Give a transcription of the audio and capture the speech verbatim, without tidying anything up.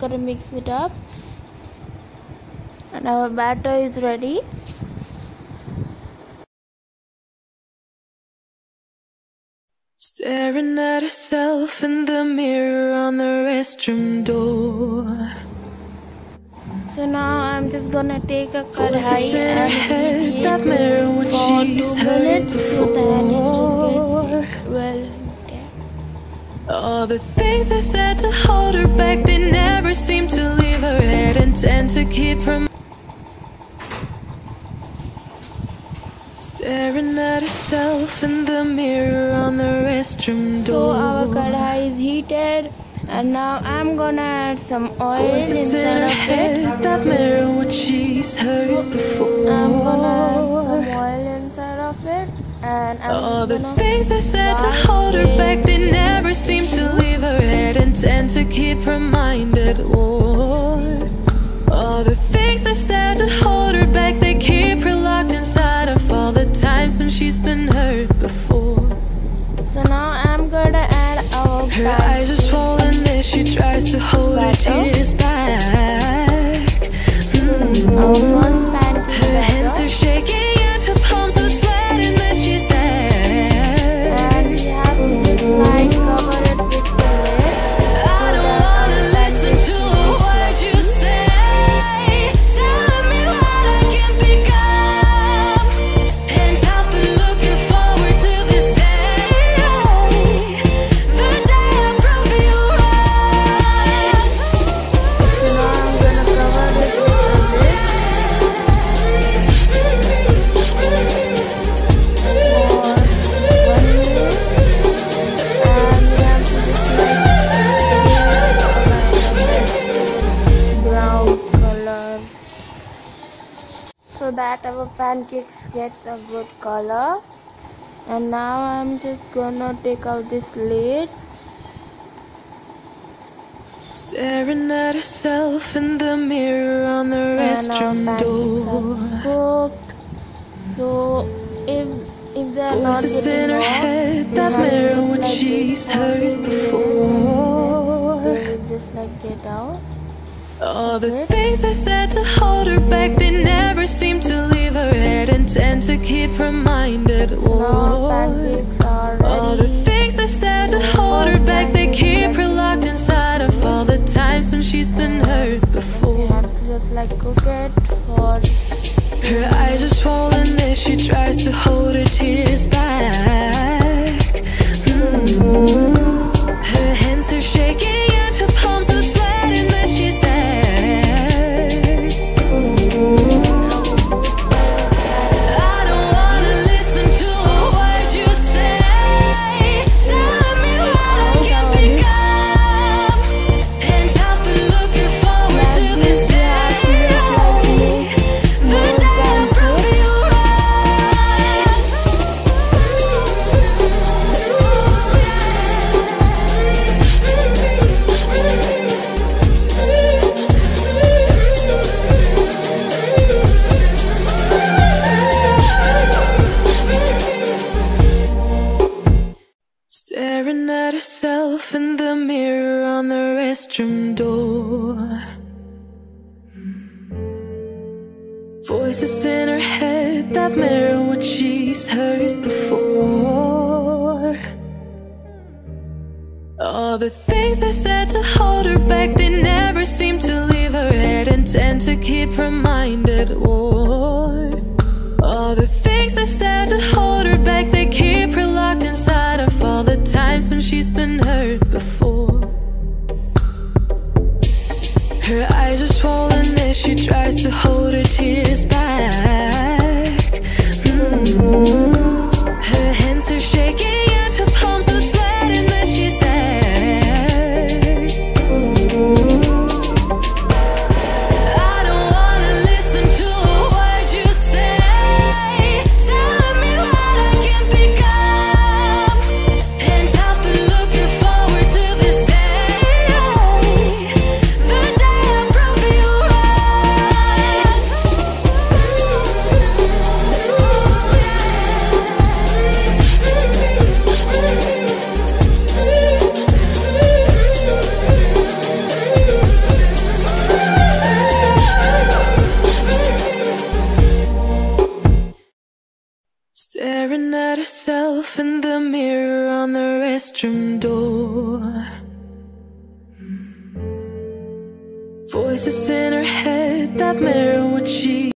gonna mix it up, and our batter is ready. Staring at herself in the mirror on the restroom door. So now I'm just gonna take a Voices kadhai in her and head heat that mirror what for she's two heard minutes so that before. it just gets well heated. All the things they said to hold her back, they never seem to leave her head and tend to keep her. Staring at herself in the mirror on the restroom door. So our kadhai is heated, and now I'm gonna add some oil Voices in inside her of head it. that mirror what she's heard before. I'm gonna add some oil inside of it, and I'm All the gonna things they said to start hold her with- back, they never seem to leave her head and tend to keep her mind at war. All the things they said to hold her back, they keep her locked inside of all the times when she's been hurt before. So now I'm gonna add our Her batter. eyes are swollen as she tries to hold her tears back. Mm. Our one pancake Her hands batter. are shaking and her palms are sweating as she says, And we have to just like cover it with the lid. I don't wanna listen to a word you say, telling me what I can become. And I've been looking forward to this day, the day I prove you right. So now I'm gonna cover it with the lid. So that our pancakes gets a good color. And now I'm just gonna take out this lid. Staring at herself in the mirror on the And our restroom pancakes door. are cooked. So if if they're not Voices in getting her raw, head we that have to mirror just what like she's this heard and before. they just like get out. All the things they said to hold her back, they never seem to leave her head and tend to keep her mind at Now war. pancakes are All the ready. things they said to hold her back, they keep her locked inside of all the times when she's been hurt You before. have to just like cook it for Her eyes are swollen as she tries to hold her tears back. Mm. Her hands are shaking and her palms are sweating as she says, I don't wanna listen to a word you say, telling me what I can become. And I've been looking forward to this day, the day I prove you right. Staring at herself in the mirror on the restroom door. Voices in her head that mirror what she's heard before. All the things they said to hold her back, they never seem to leave her head and tend to keep her mind at war. All the things they said to hold her back, they keep her locked inside of all the times when she's been hurt before. Her eyes are swollen as she tries to hold her tears back. Mm. Her hands are shaking and her palms are sweating as she says, I don't wanna listen to a word you say, telling me what I can become. And I've been looking forward to this day, the day I prove you right. at herself in the mirror on the restroom door. Voices in her head that mirror what she